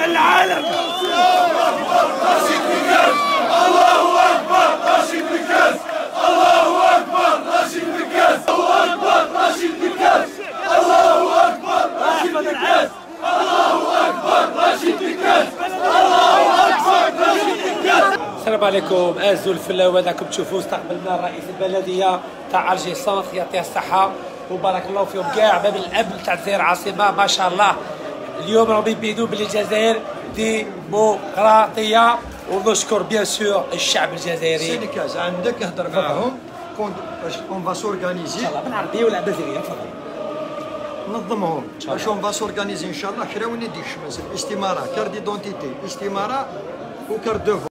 العالم. رشيد بكاس، الله اكبر رشيد بكاس، الله اكبر رشيد بكاس، الله اكبر رشيد بكاس، الله اكبر رشيد بكاس، الله اكبر رشيد بكاس، الله اكبر رشيد بكاس. السلام عليكم ازول الفلاوه. راكم تشوفوا استقبلنا رئيس البلديه تاع الجي سونتر يعطيه الصحه وبارك الله فيهم كاع باب الامن تاع الجزائر عاصمه ما شاء الله. اليوم راهم يبيدوا بلي الجزائر ديمقراطيه ونشكر بيان سور الشعب الجزائري. سينيكاز عندك اهضر معهم اون فا سورغانيزي ان شاء الله بالعربيه ولا بالجزائريه تفضل. نظمهم باش اون فا سورغانيزي ان شاء الله كراوني ديك الشمس الاستماره كارت ديدونتيتي استماره وكارت دو